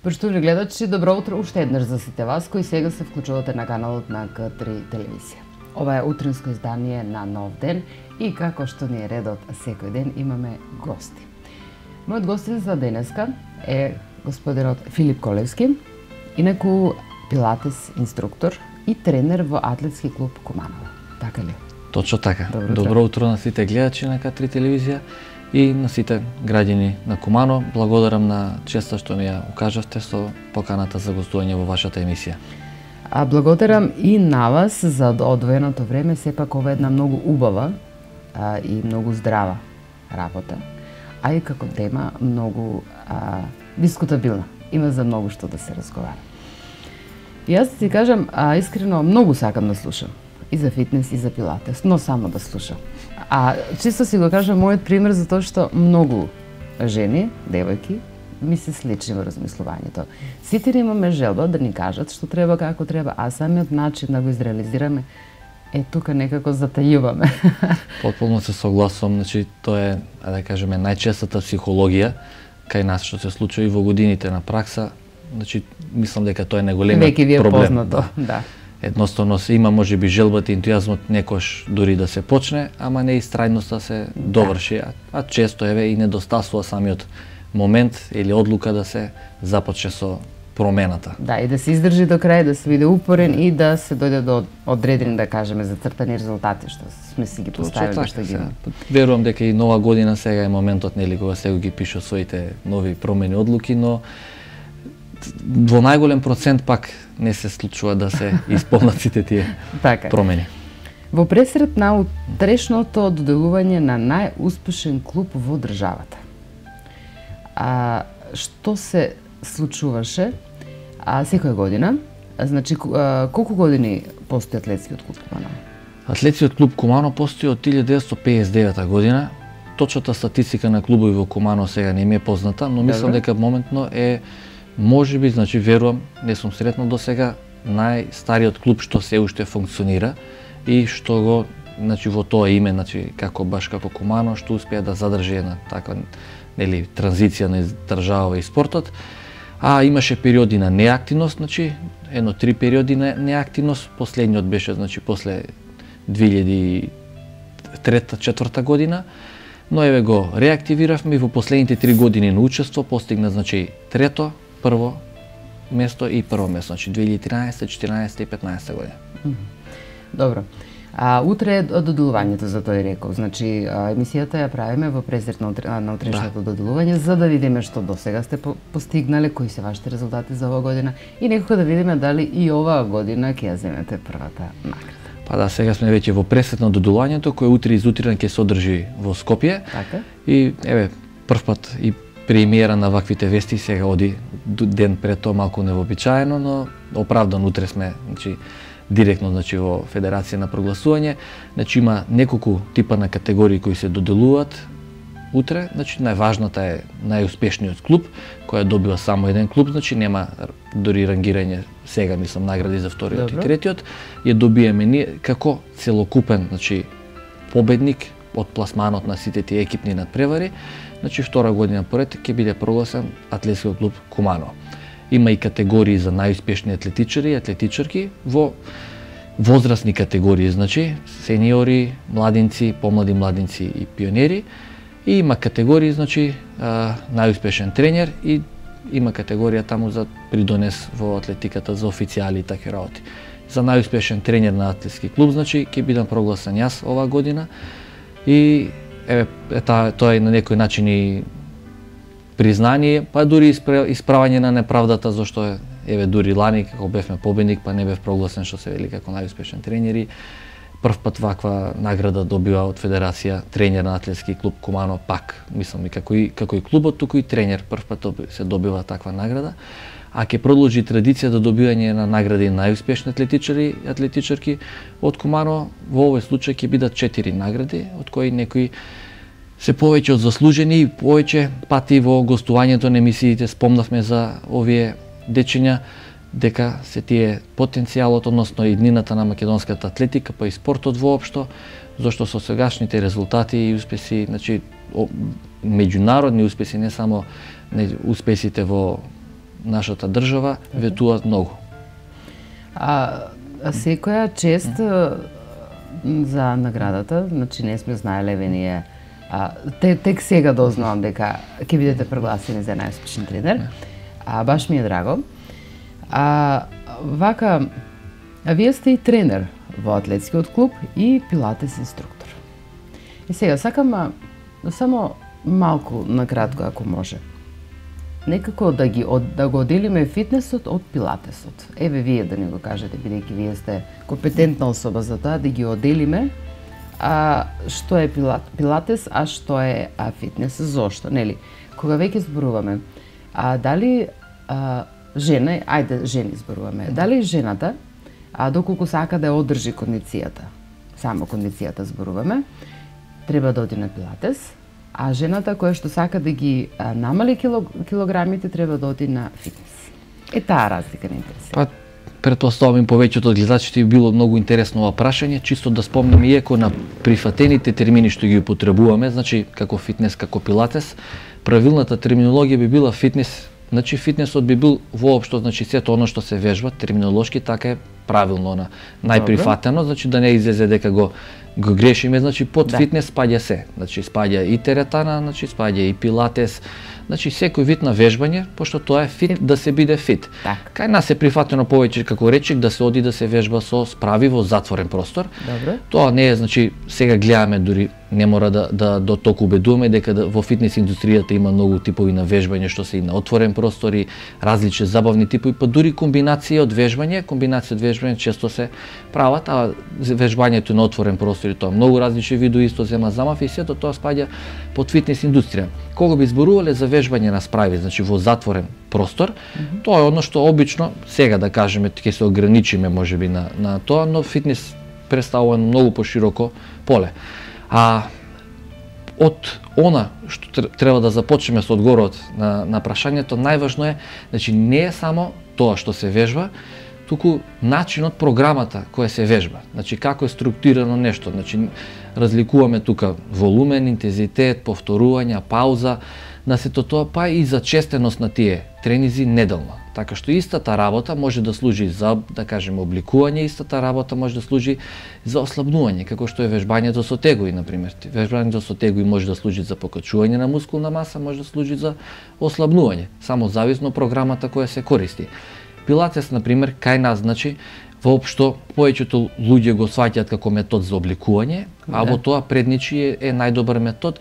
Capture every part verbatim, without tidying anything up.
Поштовни гледачи, добро утро уште еднаш за сите вас кои сега се вклучувате на каналот на К три телевизија. Ова е утринско издание на Нов ден и како што ни е редот секој ден имаме гости. Мојот гостин за денеска е господинот Филип Колевски, инаку пилатес инструктор и тренер во атлетски клуб Куманово. Така ли? Точно така. Добро, Добро утро на сите гледачи на К три телевизија и на сите граѓани на Кумано. Благодарам на честа што ми ја укажавте со поканата за гостување во вашата емисија. А благодарам и на вас за одвоеното време, сепак ова е една многу убава а, и многу здрава работа, а и како тема многу а, дискутабилна. Има за многу што да се разговара. И јас да ти кажам, а, искрено многу сакам да слушам и за фитнес и за пилатес, но само да слушам. А чисто си го кажам мојот пример за тоа што многу жени, девојки, ми се слични во размислувањето. Сите имаме желба да ни кажат што треба како треба, а самиот начин да го изреализираме е тука некако затајуваме. Потполно се согласувам, значи тоа е, да кажеме, најчестата психологија кај нас што се случува и во годините на пракса. Значи мислам дека тоа е најголемиот проблем. Веќе ви е проблем. познато, да. Едноставно се има можеби желбата и ентузијазмот некош дури да се почне, ама не и страјноста се доврши, а, а често еве и недостасува самиот момент или одлука да се започне со промената. Да, и да се издржи до крај, да се биде упорен и да се дојде до одредени, да кажеме, зацртани резултати што сме си ги поставили, што ги имаме. Верувам дека и нова година сега е моментот, нели, кога сега ги пишува своите нови промени одлуки, но во најголем процент пак не се случува да се исполнат сите тие така. Промени. Во пресрет на утрешното доделување на најуспешен клуб во државата. А што се случуваше а секоја година? Значи колку години постои атлетскиот клуб Куманово? Атлетскиот клуб Куманово постои од илјада деветстотини пеесет и девета година. Точната статистика на клубови во Куманово сега не ми е позната, но мислам дека моментно е можеби, значи верувам, не сум сретнал до сега, најстариот клуб што се уште функционира и што го, значи во тоа име, значи како баш како Куманово, што успеа да задржи една таква, нели, транзиција на држава и спортот, а имаше периоди на неактивност, значи едно три периоди на неактивност, последниот беше, значи после две илјади и трета четврта година, но еве го реактивиравме и во последните три години на учество постигна, значи трето, прво место и прво место, значи две илјади и тринаесета, четиринаесета и петнаесета година. Добро. А утре е доделувањето, за тој реков. Значи емисијата ја правиме во пресрет на, на утрешното да. доделување за да видиме што досега сте по постигнале, кои се вашите резултати за оваа година и некако да видиме дали и оваа година ќе ја земете првата награда. Па да, сега сме веќе во пресрет на доделувањето кој утре изутрина ќе се одржи во Скопје. Така. И еве првпат и премиера на ваквите вести сега оди ден пред тоа малку невообичаено, но оправдано утре сме, значи директно, значи во Федерација на прогласување, значи има неколку типа на категории кои се доделуваат утре, значи најважната е најуспешниот клуб, која добива само еден клуб, значи нема дори рангирање сега, мислам, награди за вториот Добро. И третиот, ја добиеме ние како целокупен, значи победник од пласманот на сите тие екипни надпревари, значи втора година поред ќе биде прогласен атлетскиот клуб Куманово. Има и категории за најуспешни атлетичари и атлетичарки во возрастни категории, значи сениори, младинци, помлади младинци и пионери. И има категории, значи најуспешен тренер и има категорија таму за придонес во атлетиката за официјали и такви работи. За најуспешен тренер на атлетски клуб, значи ќе бидам прогласен јас оваа година и еве ета, тоа е на некој начин и признание, па дури исправање на неправдата, зашто еве дури лани како бевме победник, па не бев прогласен што се вели како најуспешен тренер и прв пат ваква награда добива од Федерација тренер на атлетски клуб Куманово, пак мислам и како и како и клубот, туку и тренер прв пат се добива таква награда, а ќе продолжи традицијата добивање на награди на најуспешни атлетичари и атлетичарки од Куманово. Во овој случај ќе бидат четири награди, од кои некои се повеќе од заслужени и повеќе пати во гостувањето на емисиите спомнавме за овие дечиња дека се тие потенцијалот, односно иднината на македонската атлетика, па и спортот воопшто, зашто со сегашните резултати и успеси, значи меѓународни успеси, не само успесите во нашата држава ветуваат многу. А, а секоја чест за наградата, значи не сме знаеле еве ние, а, те, тек сега дознавам дека ќе бидете прогласени за најуспешен тренер. А баш ми е драго. А вака, а вие сте и тренер во атлетскиот клуб и пилатес инструктор. И сега сакам а, само малку накратко ако може. Некако да ги од, да го отделиме фитнесот од пилатесот. Еве вие да ни го кажете, бидејќи вие сте компетентна особа за тоа, да ги отделиме а што е пилат, пилатес, а што е а, фитнес, зошто, нели? Кога веќе зборуваме, а дали а, жена, ајде жени зборуваме, дали жената, а доколку сака да ја одржи кондицијата, само кондицијата зборуваме, треба да оди на пилатес, а жената која што сака да ги а, намали кило, килограмите треба да оди на фитнес. Е таа разлика не интересира. Па, претпоставувам повеќето од гледачите би било многу интересно ова прашање, чисто да спомнам иако на прифатените термини што ги употребуваме, значи како фитнес, како пилатес, правилната терминологија би била фитнес. Значи фитнесот би бил воопшто, значи сето оно што се вежба, терминолошки така е правилно, на најприфатено, значи да не излезе дека го го грешиме, значи под да. Фитнес спаѓа се. Значи спаѓа и теретана, значи спаѓа и пилатес, значи секој вид на вежбање, пошто тоа е фит да се биде фит. Так. Кај нас е прифатено повеќе како речик да се оди да се вежба со справи во затворен простор. Добре. Тоа не е, значи сега гледаме дури не мора да да до толку убедуваме дека да, во фитнес индустријата има многу типови на вежбање што се и на отворен простор и различни забавни типови, па дури комбинација од вежбање, комбинација од вежбање често се прават, а вежбањето на отворен простор и тоа многу различни видови исто зема замав и сето тоа спаѓа под фитнес индустрија. Кога би зборувале за вежбање на справи, значи во затворен простор, mm -hmm. тоа е оно што обично сега да кажеме ќе се ограничиме можеби на на тоа, но фитнес представува многу пошироко поле. А од она што треба да започнеме со одговорот на на прашањето, најважно е, значи не е само тоа што се вежба, туку начинот, програмата која се вежба. Значи како е структурирано нешто, значи разликуваме тука волумен, интензитет, повторувања, пауза, на сето тоа, па и за честеност на тие тренизи неделно. Така што истата работа може да служи за, да кажеме, обликување, истата работа може да служи за ослабнување, како што е вежбањето со тегови, например. Вежбањето со тегови може да служи за покачување на мускулна маса, може да служи за ослабнување, само зависно програмата која се користи. Пилатес, например, кај нас, значи, воопшто повеќето луѓе го сваќаат како метод за обликување, а во тоа предничи е, е најдобар метод.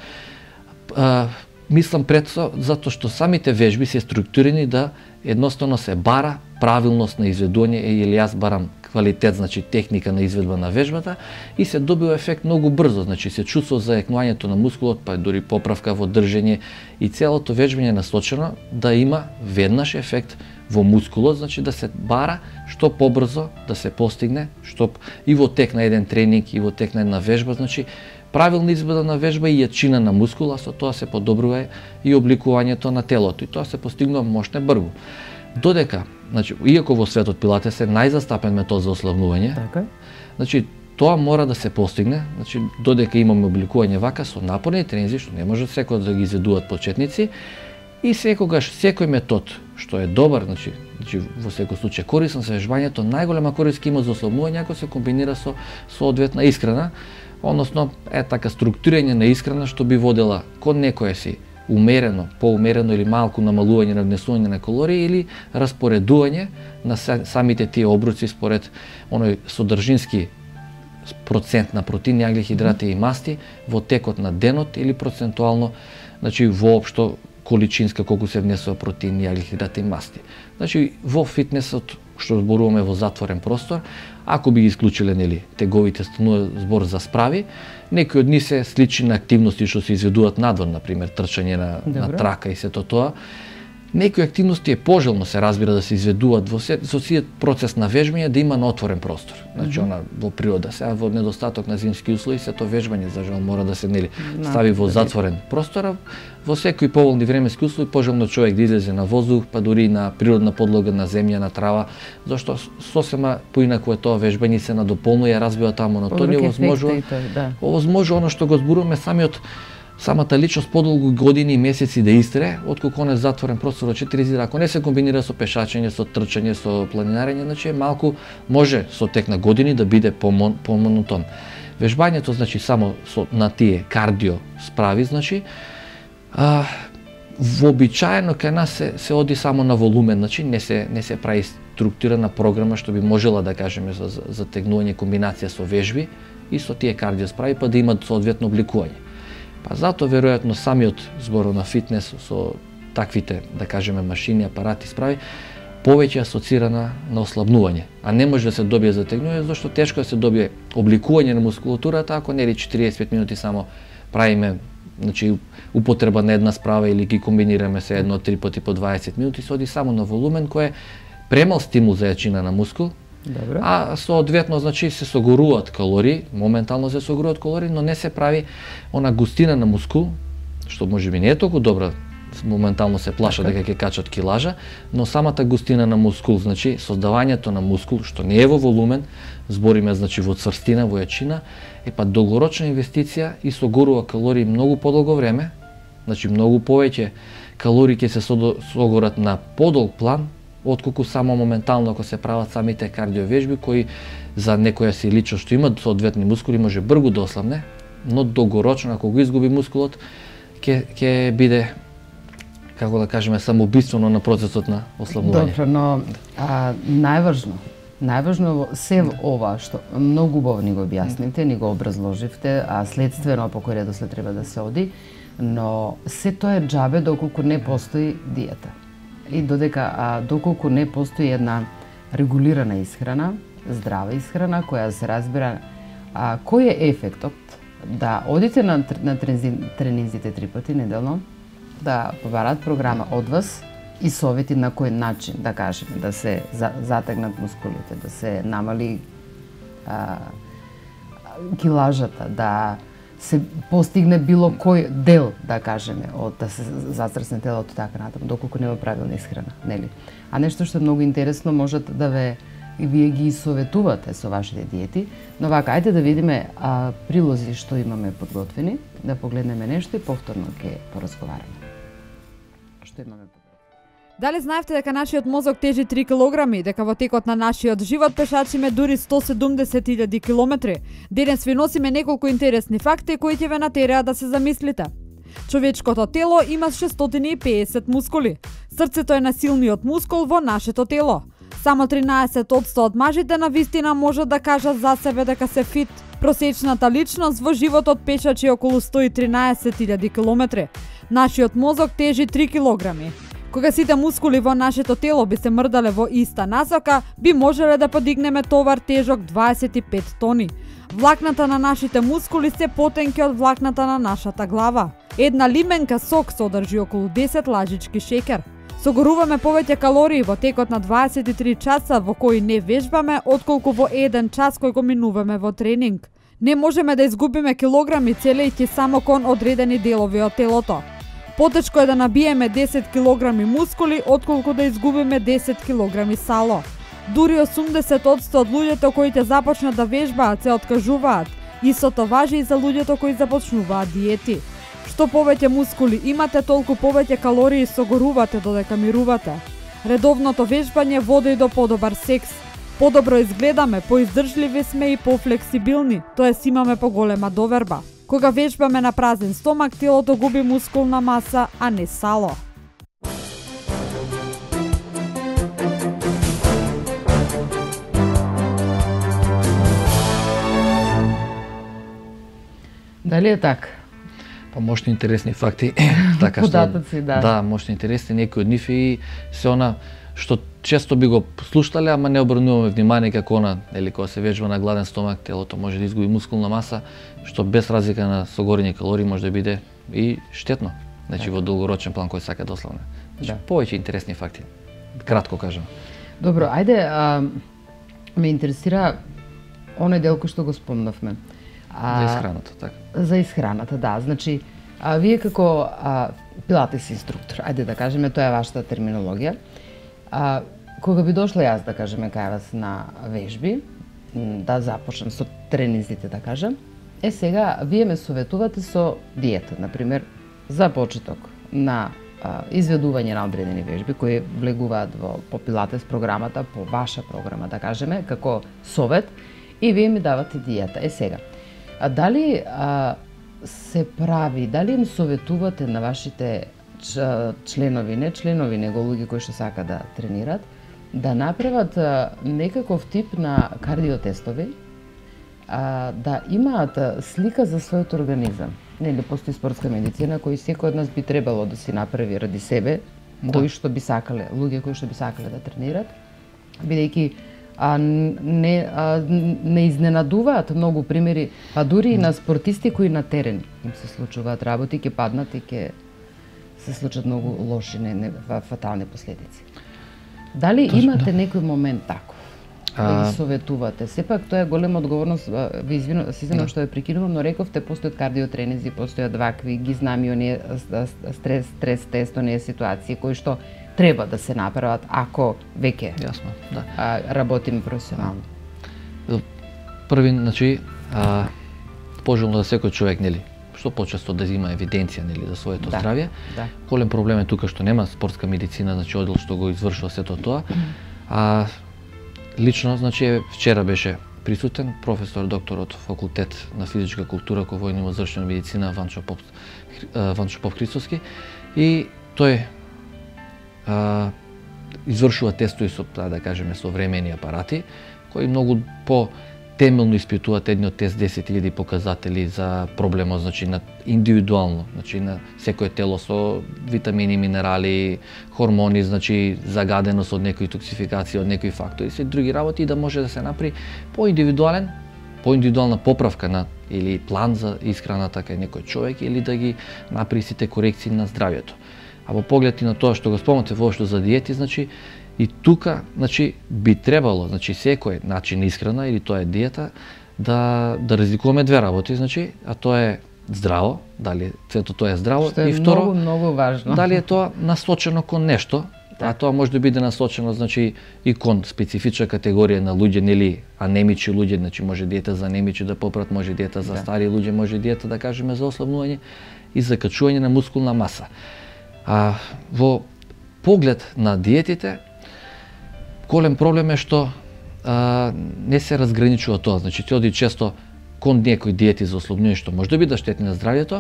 А, мислам пред со, затоа што самите вежби се структурирани да едноставно се бара правилност на изведување, или јас барам квалитет, значи техника на изведба на вежбата и се добива ефект многу брзо, значи се чувствува заекнувањето на мускулот, па дури поправка во држење и целото вежбање е насочено да има веднаш ефект во мускулот, значи да се бара што побрзо да се постигне, што и во тек на еден тренинг и во тек на една вежба, значи правилна изведа на вежба и јачина на мускула, со тоа се подобрува и обликувањето на телото и тоа се постигнува мощне брзо. Додека, значи, иако во светот пилатес е најзастапен метод за ослабнување, така, значи тоа мора да се постигне, значи додека имаме обликување вака со напорни тренинзи, што не може секој да ги изведуваат почетници, и секогаш секој метод што е добар, значи, значи во секој случај корисен за вежбањето, најголема корист има за ослабнување ако се комбинира со соодветна исхрана, односно е така структурирање на исхрана што би водела кон некоја си умерено, поумерено или малку намалување на внесување на калории или распоредување на самите тие обруци според оној содржински процент на протеини, аглихидрати и масти во текот на денот или процентуално, значи воопшто количинска колку се внесува протеини, аглихидрати и масти. Значи во фитнесот што зборуваме во затворен простор, ако би ги исклучиле нели теговите, станува збор за справи, некои од нив се слични на активности што се изведуваат надвор, например трчање на, на трака и сето тоа. Некои активности е пожелно се разбира да се изведуваат во се, со сиот процес на вежбање да има на отворен простор. Значи она во природа, сега во недостаток на зимски услови сето вежбање за жал мора да се нели стави во затворен простор. Во секои поволни временски услови пожелно човек да излезе на воздух, па дури на природна подлога, на земја, на трава, зашто сосема поинаку е тоа вежбање се надополнува и ја развива таа монотонија, овозможува. Да. Овозможува оно што го зборуваме самиот самата личност подолго години и месеци да истре, отколку он е затворен простор од четири зида. Ако не се комбинира со пешачење, со трчање, со планинарење, значи малку може со тек на години да биде помонотон. Вежбањето, значи, само со, на тие кардио справи, значи, а, вообичаено кај нас се, се оди само на волумен, значи не се, не се прави структурирана програма што би можела да кажеме за затегнување комбинација со вежби и со тие кардио справи, па да имат соодветно обликување. Па затоа веројатно самиот зборот на фитнес со таквите, да кажеме, машини, апарати, справи, повеќе асоцирана на ослабнување, а не може да се добие затегнување, зашто тешко да се добие обликување на мускулатурата ако нели четириесет минути само правиме, значи употреба на една справа или ги комбинираме се едно три пати по дваесет минути, се оди само на волумен кој е премал стимул за јачина на мускул. Добре. А соодветно, значи, се согоруваат калории, моментално се согоруваат калории, но не се прави она густина на мускул, што можеби не е толку добра, моментално се плаша така, дека ќе качат килажа, но самата густина на мускул, значи создавањето на мускул, што не е во волумен, збориме, значи, во цврстина, во јачина, е па долгорочна инвестиција и согорува калории многу подолго време, значи многу повеќе калории ќе се согорат на подолг план, отколку само моментално ако се прават самите кардиовежби кои за некоја си личност што има соодветни мускули може бргу да ослабне, но долгорочно ако го изгуби мускулот ќе ќе биде, како да кажеме, самоубиствено на процесот на ослабнување. Добро, но а, најважно, најважно се ова што многу убаво ни го објаснивте, ни го образложивте, а следствено по кој редослед треба да се оди, но се тоа е џабе доколку не постои диета. И додека а, доколку не постои една регулирана исхрана, здрава исхрана која се разбира а, кој е ефектот да одите на, на тренинзите три пати неделно, да побарат програма од вас и совети на кој начин, да кажеме, да се за, затегнат мускулите, да се намали а, килажата, да се постигне било кој дел, да кажеме, од да се зацрсне телото така натаму, доколку нема правилна исхрана, нели? А нешто што е многу интересно можат да ве и вие ги советувате со вашите диети, но вака ајде да видиме а, прилози што имаме подготвени, да погледнеме нешто и повторно ќе поразговараме. Што имаме подготвено? Дали знаевте дека нашиот мозок тежи три килограми, дека во текот на нашиот живот пешачиме дури сто седумдесет илјади километри? Денес ви носиме неколку интересни факти кои ќе ве натераат да се замислите. Човечкото тело има шестстотини и педесет мускули. Срцето е најсилниот мускул во нашето тело. Само тринаесет одсто од мажите на вистина можат да кажат за себе дека се фит. Просечната личност во животот пешачи околу сто и тринаесет илјади километри. Нашиот мозок тежи три килограми. Кога сите мускули во нашето тело би се мрдале во иста насока, би можеле да подигнеме товар тежок дваесет и пет тони. Влакната на нашите мускули се потенки од влакната на нашата глава. Една лименка сок содржи околу десет лажички шеќер. Согоруваме повеќе калории во текот на дваесет и три часа во кои не вежбаме, отколку во еден час кој го минуваме во тренинг. Не можеме да изгубиме килограми целејќи само кон одредени делови од телото. Потешко е да набиеме десет килограми мускули, отколку да изгубиме десет килограми сало. Дури осумдесет одсто од луѓето кои ќе започнат да вежбаат се откажуваат. Истото важи и за луѓето кои започнуваат диети. Што повеќе мускули имате, толку повеќе калории согорувате додека мирувате. Редовното вежбање води до подобар секс. Подобро изгледаме, поиздржливи сме и пофлексибилни, тоест имаме поголема доверба. Кога вежбаме на празен стомак, телото губи мускулна маса, а не сало. Дали е така? Па мощни интересни факти. Така што, податоци, да. Да, мощни интересни, некои од нив и се она што често би го слушале, ама не обрнуваме внимание како она, или кога се вежба на гладен стомак, телото може да изгуби мускулна маса, што без разлика на согорени калории може да биде и штетно. Значи во долгорочен план кој сака да ослабне. Значи да. Повеќе интересни факти. Кратко кажам. Добро, ајде, а, ме интересира оној дел кој што го спомнавме. А, за исхраната, така. За исхраната, да. Значи, а, вие како а, пилатес инструктор, ајде да кажеме, тоа е вашата терминологија. А, кога би дошла јас, да кажеме, кај вас на вежби, да започнам со тренинзите, да кажам, Е сега, вие ме советувате со диета, например, за почеток на а, изведување на одредени вежби кои влегуваат во по пилатес програмата, по ваша програма, да кажеме, како совет, и вие ми давате диета. Е сега, а дали а, се прави, дали им советувате на вашите членови, не членови, него луѓе кои што сака да тренират, да направат а, некаков тип на кардиотестови, а, да имаат слика за својот организам. Нели, постои спортска медицина кој секој од нас би требало да си направи ради себе, да. Кои што би сакале, луѓе кои што би сакале да тренират, бидејќи а, не, а, не изненадуваат многу примери, па дури и на спортисти кои на терен им се случуваат работи, ќе паднат и ќе се случат многу лоши, не, не фатални последици. Дали Точно, имате да. некој момент таков? Да ги советувате. Сепак тоа е голема одговорност. Ви извинувам, се извинувам да. што ја прекинувам, но рековте постојат кардиотренези, постојат вакви, ги знам и оние стрес, стрес тест, оние ситуации кои што треба да се направат ако веќе Јасно, да. а, работиме професионално. Први, значи, а, пожелно да секој човек, нели, што почесто да има евиденција, нели, за своето да. здравје. Да. Голем проблем е тука што нема спортска медицина, значи оддел што го извршува сето тоа. А лично, значи, вчера беше присутен професор доктор од факултет на физичка култура кој во има завршена медицина Ванчо Поп, Ванчо Поп Христовски, и тој а, извршува тестови со, да кажеме, современи апарати кои многу по темелно испитуваат едниот тест десет илјади показатели за проблемот, значи на индивидуално, значи на секое тело со витамини, минерали, хормони, значи загаденост од некои токсификација, од некои фактори, се други работи, да може да се направи поиндивидуален, поиндивидуална поправка на или план за исхраната кај некој човек, или да ги направи сите корекции на здравјето. А во поглед и на тоа што го спомнате воопшто за диети, значи и тука, значи, би требало, значи, секој начин исхрана или тоа е диета, да да разликуваме две работи, значи, а тоа е здраво, дали сето тоа е здраво, што е и второ, многу, многу важно. Дали е тоа насочено кон нешто, а тоа може да биде насочено, значи, и кон специфична категорија на луѓе, нели, анемичи луѓе, значи може диета за анемичи да поправат, може диета за да. стари луѓе, може диета, да кажеме, за ослабнување и за качување на мускулна маса. А во поглед на диетите, голем проблем е што а, не се разграничува тоа, значи ти оди често кон некои диети за ослабнување што може да биде штетни на здравјето,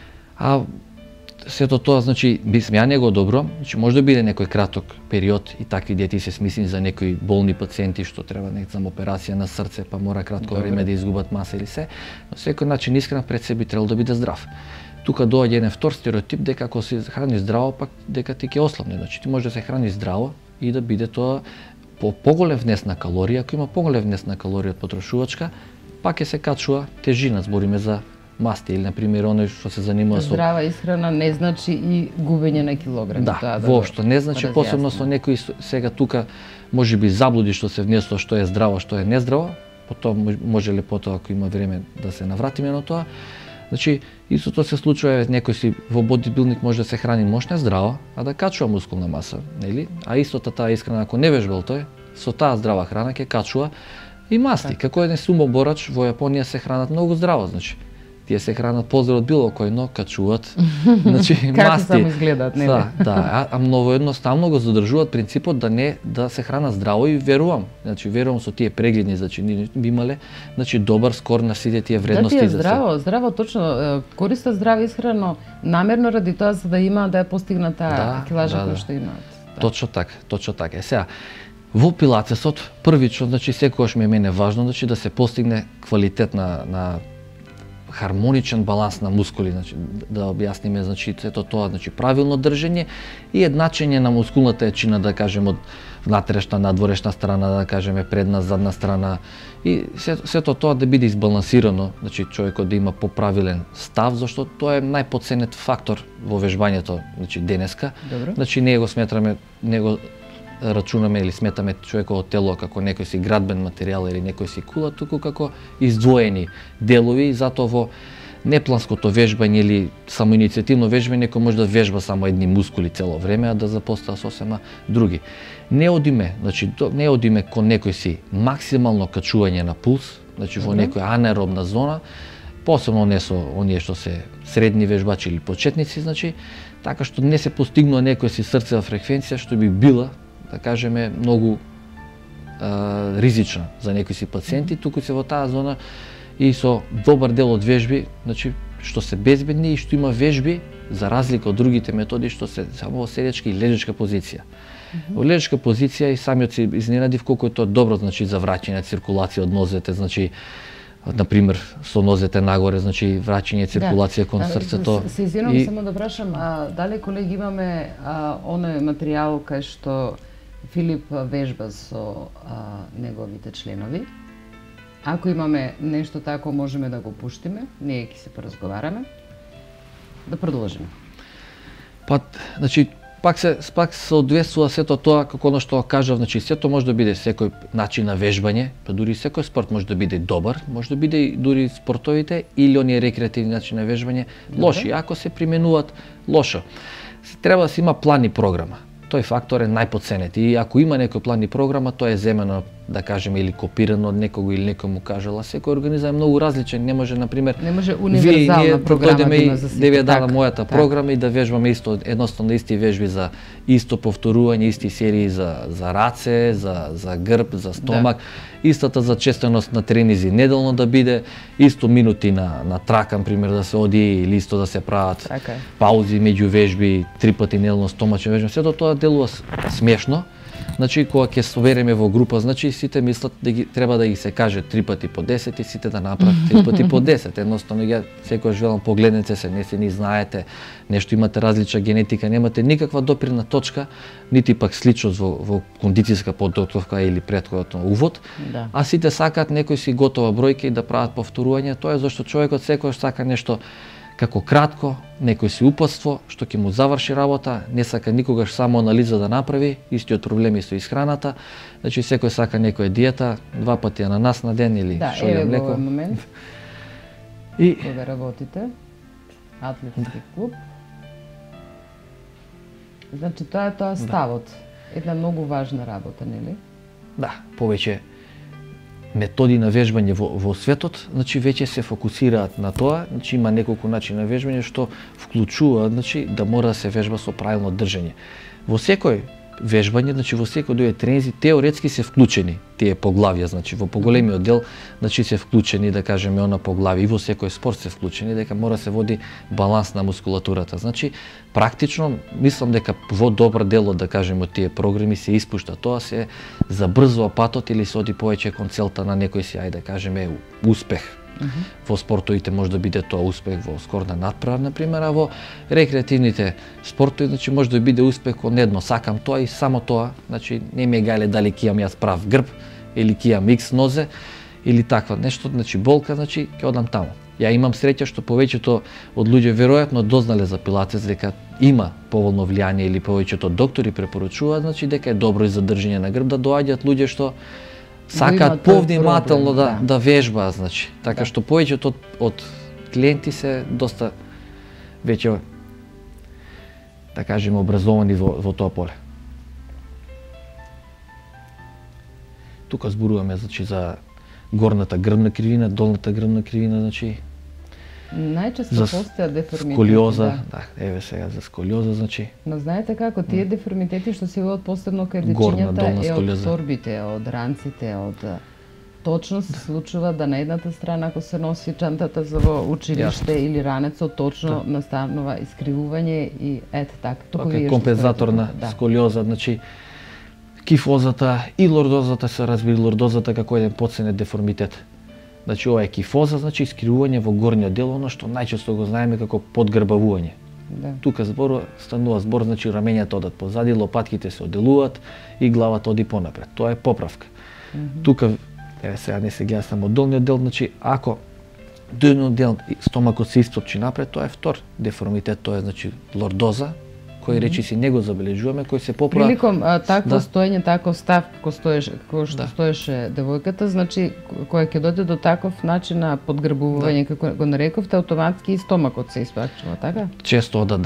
а сето тоа, значи, би сме ја него добро, значи може да биде некој краток период и такви диети се смислени за некои болни пациенти што треба некоја операција на срце, па мора кратко Добре. време да изгубат маса или се, но секој начин исхрана пред се би требало да биде здрав. Тука доаѓа еден втор стереотип дека ако се храни здраво, пак дека ти ќе ослабне, значи ти може да се храни здраво и да биде тоа по поголем внес на калорија, ако има поголем внес на калорија од потрошувачка, пак ќе се качува тежина, збориме за масти или на пример оној што се занимава со здрава исхрана не значи и губење на килограми. Да, да, да воопшто не значи, да посебно со некои сега тука можеби заблуди што се внесло што е здраво, што е нездраво, потоа може ли потоа ако има време да се навратиме на тоа. Значи, истото се случува, некој си во бодибилдинг може да се храни мощно здраво, а да качува мускулна маса, нели? А истото таа исхрана, ако не вежбал тој, со таа здрава храна ќе качува и масти. Како еден сумоборач во Јапонија се хранат многу здраво, значи тие се хранат поздрав од било кој, но качуваат, значи масти. Како само изгледаат, нели? Да, да, а, а многу едноставно го задржуваат принципот да не да се храна здраво и верувам. Значи верувам со тие прегледи, значи би имале, значи добар скор на сите тие вредности да, тие за здраво, здраво точно користат здраво исхрана намерно ради тоа за да има да ја постигнат таа да, килажа да, која да. што имаат. Да. Точно така, точно така. Е сега во пилатесот првично, значи секогаш ми е мене важно, значи да се постигне квалитет на на хармоничен баланс на мускули, значи да објасниме, значи сето тоа, значи правилно држење и едначење на мускулната јачина, да кажеме од внатрешна, надворешна страна, да кажеме предна, задна страна и сето, сето тоа да биде избалансирано, значи човекот да има поправилен став, зашто тоа е најпоценет фактор во вежбањето, значи денеска. Добро. Значи ние го сметраме, него рачунаме или сметаме човеково тело како некој си градбен материјал или некој си кула, туку како издвоени делови, и затоа во непланското вежбање или самоиницијативно вежбање некој може да вежба само едни мускули цело време, а да запостава сосема други. Не одиме, значи не одиме кон некој си максимално качување на пулс, значи во некоја анеробна зона, посебно не со оние што се средни вежбачи или почетници, значи, така што не се постигнува некоја си срцева фреквенција што би била, да кажеме, многу а, ризична за некои си пациенти, туку се во таа зона и со добар дел од вежби, значи, што се безбедни и што има вежби, за разлика од другите методи што се само во седечка и лежачка позиција. Mm -hmm. Во лежачка позиција и самиот се изненадив колку е тоа добро, значи, за враќање циркулација од нозете, значи, на пример со нозете нагоре, значи враќање циркулација кон срцето. Се, се извинувам и... само да прашам, а дали колеги имаме а, оној материјал кај што Филип вежба со а, неговите членови? Ако имаме нешто тако, можеме да го пуштиме, ние ќе се поразговараме. Да продолжиме. Па, значи, пак се пак соодветствува сето тоа како она што кажав, значи сето може да биде секој начин на вежбање, па дури секој спорт може да биде добар, може да биде и дури спортовите или оние рекреативни начини на вежбање лоши, ако се применуваат лошо. Треба да се има план и програма. Тој фактор е најпоценет и ако има некој план и програма, тоа е земено, да кажеме, или копирано од некого или некој му кажала. Секој организам е многу различен, не може, на пример, не може универзална програма да има за сите. Девет дана мојата програма и да вежбаме исто, едноставно исти вежби за исто повторување, исти серии за за раце, за за грб, за стомак, да. Истата за честеност на тренизи неделно да биде, исто минути на на трака, на пример, да се оди или исто да се прават okay. паузи меѓу вежби, три пати неделно стомачен вежба. Сето тоа делува смешно. Значи, кога ќе собереме во група, значи сите мислат да ги треба да ги се каже три пати по десет и сите да направат три пати по десет. Едноставно ја секојаш велам погледнете се, не се ни знаете, нешто имате различна генетика, немате никаква допирна точка, нити пак сличност во, во кондицијска подготовка или претходно увод. Да. А сите сакаат некој си готова бројка и да прават повторување, тоа е зашто човекот секогаш сака нешто како кратко, некој си упатство, што ќе му заврши работа, не сака никогаш само анализа да направи, истиот проблеми со исхраната, значи секој сака некоја диета, два пати ананас на ден или да, шолја млеко. Да, еве го момент, и... кога работите, атлетски клуб, значи тоа е тоа ставот, да. Една многу важна работа, нели? Да, повеќе методи на вежбање во, во светот, значи веќе се фокусираат на тоа, значи има неколку начини на вежбање што вклучуваат, значи да мора да се вежба со правилно држање. Во секој вежбање, значи во секој од овие тренинзи теоретски се вклучени тие поглавја, значи во поголемиот дел, значи се вклучени, да кажеме, она поглави и во секој спорт се вклучени дека мора се води баланс на мускулатурата. Значи практично мислам дека во добар дел од, да кажеме, од тие програми се испушта тоа, се забрзува патот или се оди повеќе кон целта на некој си, ајде да кажеме, успех. Uh -huh. Во спортовите може да биде тоа успех во скорна надправа, на пример, а во рекреативните спортови, значи може да биде успех кон едно, сакам тоа и само тоа, значи не ми е гајле дали ќе имам јас прав грб или ќе имам икс нозе или таква нешто, значи болка, значи ќе одам таму. Ја имам среќа што повеќето од луѓе веројатно дознале за пилатес дека има поволно влијание или повеќето доктори препорачуваат, значи дека е добро и за држање на грб да доаѓаат луѓе што сакаат повнимателно да, да вежбаат, значи. Така да. Што повеќето од, од клиенти се доста веќе, да кажеме, образовани во, во тоа поле. Тука зборуваме, значи, за горната грбна кривина, долната грбна кривина, значи, најчесто постојат деформитети. Сколиоза, да. да, еве сега за сколиоза, значи. Но знаете како, тие деформитети што се водат посебно кај дечињата е од торбите, од ранците, од точно се случува да на едната страна ако се носи чантата за во училиште yes. или ранецот, точно да. настанува искривување и ете така. Туку okay, компензаторна да. сколиоза, значи кифозата и лордозата се разбира, лордозата како еден подсенет деформитет. Значи ова е кифоза, значи искривување во горниот дел, оно што најчесто го знаеме како подгрбавување. Да. Тука збор станува збор, значи рамењата одат позади, лопатките се оделуваат и главата оди понапред. Тоа е поправка. Mm -hmm. Тука еве сега не се гледа само долниот дел, значи ако долниот дел стомакот се истопчи напред, тоа е втор деформитет, тоа е значи лордоза, кој речи си не го забележуваме, кој се поправа. Приликом а, такво да. стоење, таков став како стоеше, како што да. стоеше девојката, значи која ќе дојде до таков начин на подгрбување, да. како го нарековте, автоматски и стомакот се испрачува, така? Често ода да.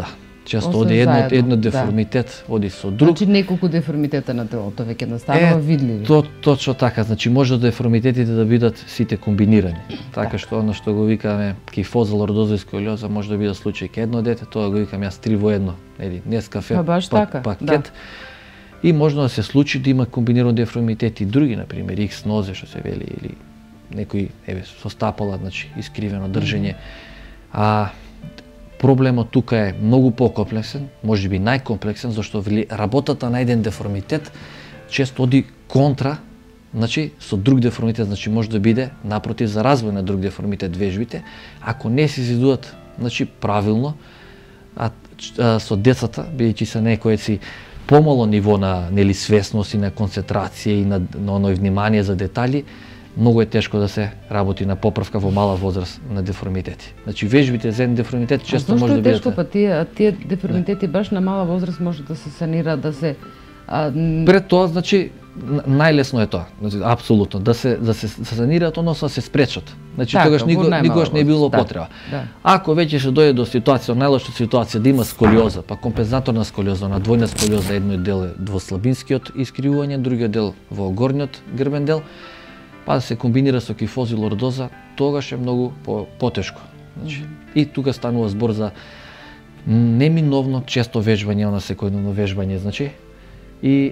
Често оди едно од едно деформитет, да. Оди со друг. Значи неколку деформитета на телото веќе настанува видливи. То точно така, значи може деформитетите да бидат сите комбинирани. Така што оно што го викаме кифоза, лордоза и сколиоза може да биде случај ке едно дете, тоа го викам јас три во едно, нели, Нескафе, па, па, пакет. Да. И може да се случи да има комбиниран деформитет и други, на пример, икс нозе што се вели или некои еве со стапала, значи искривено држење. А проблемот тука е многу покомплексен, можеби најкомплексен, зашто работата на еден деформитет често оди контра, значи со друг деформитет, значи може да биде напротив за развој на друг деформитет вежбите, ако не се изидуват, значи правилно, а, а со децата, бидејќи се некои си помало ниво на нели свесност и на концентрација и на, на оној внимание за детали, многу е тешко да се работи на поправка во мала возраст на деформитети. Значи вежбите за еден деформитет често може да бидат. Зошто е тешко, па тие тие деформитети да. Баш на мала возраст може да се санира, да се а... Пред тоа, значи најлесно е тоа. Значи апсолутно да се да се санираат, односно да се спречат. Значи така, тогаш никогаш никогаш не е било да, потреба. Да. Ако веќе се дојде до ситуација, најлоша ситуација да има сколиоза, па компензаторна сколиоза, на двојна сколиоза, едној дел е двослабинскиот искривување, другиот дел во горниот грбен дел, па да се комбинира со кифоза и лордоза, тогаш е многу по, потешко. Значи, mm -hmm. И тука станува збор за неминовно често вежбање, на секојдневно вежбање, значи, и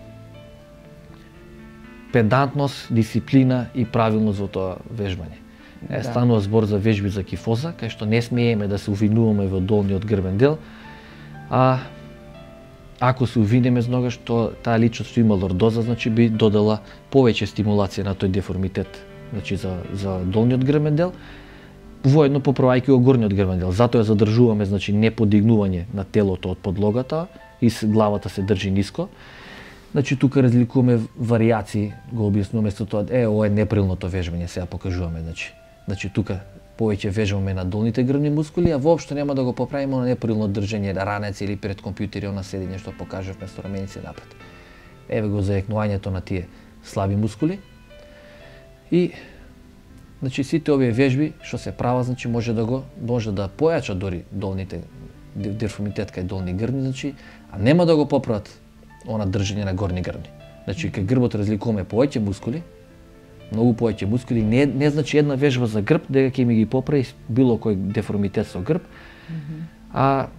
педантност, дисциплина и правилност во тоа вежбање. Е, да. Станува збор за вежби за кифоза, кај што не смееме да се увинуваме во долниот грбен дел, а ако се увинеме зногаш, то таа личност што има лордоза, значи би додала повеќе стимулација на тој деформитет, значи за за долниот грбен дел, воедно поправајќи го горниот грбен дел. Затоа ја задржуваме, значи не подигнување на телото од подлогата и главата се држи ниско. Значи тука разликуваме варијации, го објаснуваме со тоа, е ова е неприлното вежбање, сега покажуваме, значи. Значи тука повеќе вежбаме на долните грбни мускули, а воопшто нема да го поправиме на неприлно држење ранец или пред компјутери на седење што покажавме со раменици напред. Еве го заекнувањето на тие слаби мускули. И значи сите овие вежби што се прават, значи може да го може да појача дори долните деформитет кај долни грбни, значи, а нема да го поправат она држење на горни грбни. Значи кај грбот разликуваме повеќе мускули, многу повеќе мускули, не не значи една вежба за грб дека ќе ми ги поправи било кој деформитет со грб. Mm -hmm. А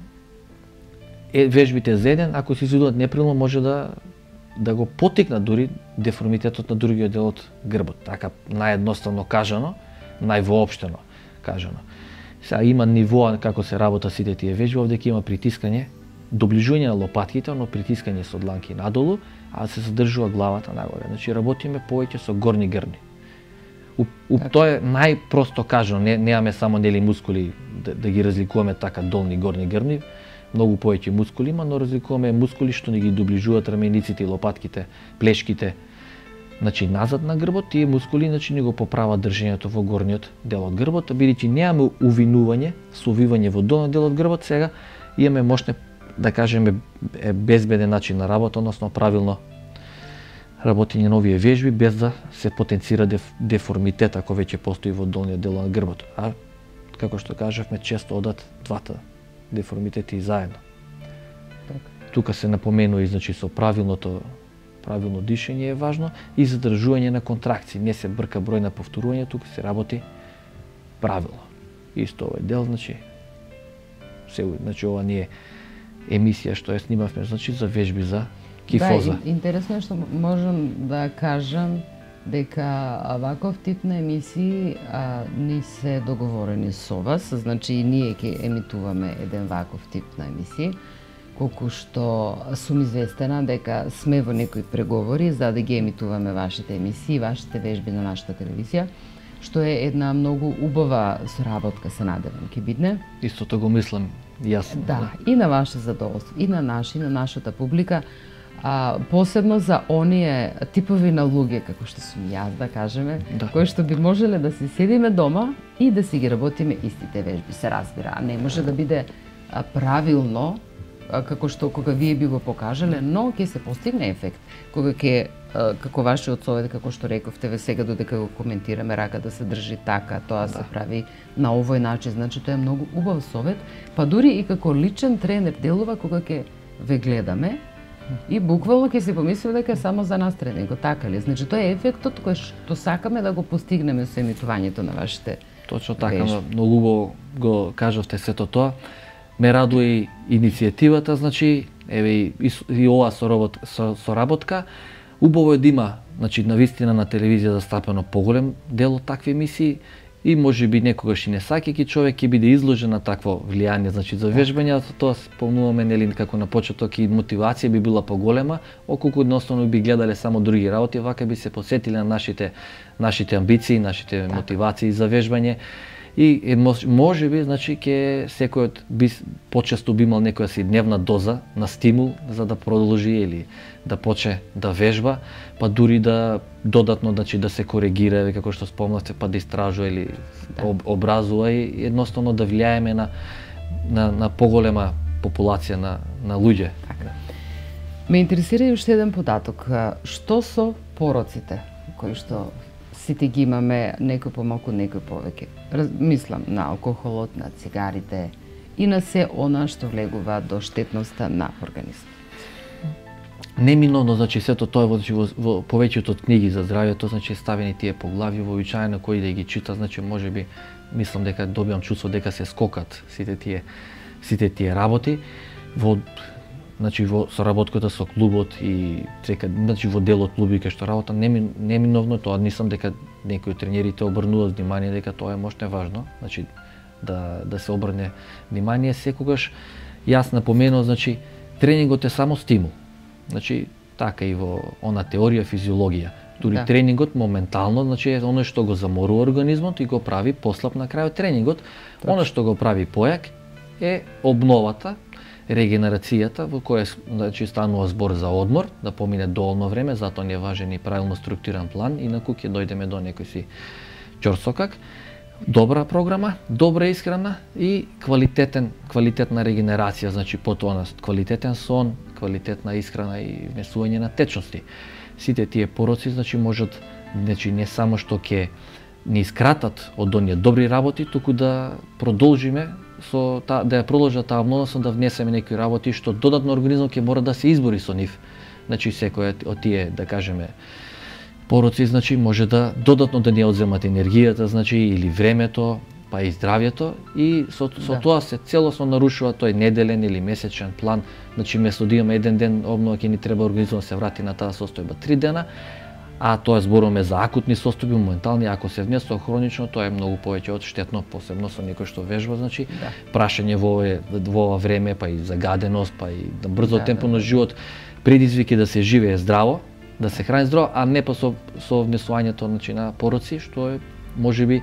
е, вежбите за еден, ако се изидуваат неприлно, може да да го потикнат дури деформитетот на другиот дел од грбот. Така наједноставно кажано, највоопштено кажано. Сега има нивоа како се работа сите тие вежби, овде ќе има притискање, доближување на лопатките, но притискање со дланки надолу, а се задржува главата нагоре. Значи работиме повеќе со горни грбни. У, у тоа е најпросто кажано, не немаме само нели мускули да, да ги разликуваме така долни и горни грбни, многу повеќе мускули има, но разликуваме мускули што ни ги доближуваат рамениците и лопатките, плешките, значи назад на грбот, тие мускули значи ни го поправат држењето во горниот дел од грбот, бидејќи немаме увинување, совивање во долниот дел од грбот, сега имаме мощне, да кажеме, безбеден начин на работа, односно правилно работење на овие вежби без да се потенцира деф, деформитет ако веќе постои во долниот дел на грбот. А како што кажавме, често одат двата деформитети заедно. Так. Тука се напоменува и значи со правилното правилно дишење е важно и задржување на контракции, не се брка број на повторување, тука се работи правилно. Исто овој дел, значи се значи ова не е емисија што ја снимавме, значи за вежби за кифоза. Да, интересно е што можам да кажам дека ваков тип на емисии а, не се договорени со вас, значи и ние ќе емитуваме еден ваков тип на емисии, колку што сум известена дека сме во некои преговори за да ги емитуваме вашите емисии, вашите вежби на нашата телевизија, што е една многу убава соработка, се надевам ќе бидне. Истото го мислам јас. Да, и на ваше задоволство, и на наш, и на нашата публика, а, посебно за оние типови на луѓе, како што сум јас, да кажеме, да. Кои што би можеле да си седиме дома и да си ги работиме истите вежби, се разбира. А не може да биде а, правилно а, како што кога вие би го покажале, но ќе се постигне ефект. Кога ќе, а, како вашиот совет, како што рековте, ве сега додека го коментираме, рака да се држи така, тоа да се прави на овој начин, значи тоа е многу убав совет, па дури и како личен тренер делува кога ќе ве гледаме, и буквално ќе си помислиме дека е само за нас тренингот, така ли? Значи тоа е ефектот кој што сакаме да го постигнеме со емитувањето на вашите. Точно така, многу убаво го кажавте сето тоа. Ме радува и иницијативата, значи, еве и, и ова соработ, со, соработка. Убаво е да има, значи, навистина на телевизија застапено поголем дел од такви емисии и може би некогаш и не сакајќи човек ќе биде изложен на такво влијание, значи за вежбање, тоа спомнуваме нели како на почеток и мотивација би била поголема, околку едноставно би гледале само други работи, вака би се посетиле на нашите нашите амбиции, нашите так. мотивации за вежбање. И е, може би, значи, ке секојот би почесто би имал некоја си дневна доза на стимул за да продолжи или да почне да вежба, па дури да додатно, значи, да се коригира, како што спомнавте, па да истражува или об, образува и едноставно да влијаеме на, на, на поголема популација на, на луѓе. Така. Ме интересира и уште еден податок. Што со пороците кои што сите ги имаме, некој помалку, некој повеќе? Раз, мислам на алкохолот, на цигарите и на се она што влегува до штетноста на организмот. Неминовно, значи, сето тоа во, во, во повеќето од книги за здравјето, значи, ставени тие поглави, вообичаено кој да ги чита, значи, може би, мислам дека добивам чувство дека се скокат сите тие, сите тие работи. Во Значи, во соработката со клубот и дека, значи, во дел од клуби кај што работа, неминовно тоа, мислам дека некои тренерите обрнуваат внимание дека тоа е можно важно, значи да да се обрне внимание секогаш. Јас напоменав, значи, тренингот е само стимул. Значи, така и во она теорија физиологија. Дури да. Тренингот моментално, значи, е оно што го заморува организмот и го прави послаб на крајот тренингот. Точно. Оно што го прави појак е обновата, регенерацијата, во која, значи, станува збор за одмор, да помине доволно време, затоа не е важен и правилно структуриран план, инаку ќе дојдеме до некој си ќорсокак. Добра програма, добра исхрана и квалитетен, квалитетна регенерација, значи потоа квалитетен сон, квалитетна исхрана и внесување на течности. Сите тие пороци, значи, можат, значи, не само што ќе ни искратат од оние добри работи, туку да продолжиме со та, да ја продолжат таа обновност, да внесеме некои работи што додатно организмот ќе мора да се избори со нив. Значи, секој од тие, да кажеме, пороци, значи, може да додатно да ни одземат енергијата, значи, или времето, па и здравјето, и со, со да. Тоа се целосно нарушува тој неделен или месечен план. Значи, место да имаме еден ден обнова, ќе ни треба организмот да се врати на таа состојба три дена, а тоа зборуваме за акутни состојби, моментални, ако се внесува хронично, тоа е многу повеќе од штетно, посебно со некој што вежба, значи, да. Прашање во овое, во ова време, па и загаденост, па и да брзо да, темпо да, на живот, предизвики да се живее здраво, да се храни здраво, а не па со, со внесувањето, значи, на пороци, што е можеби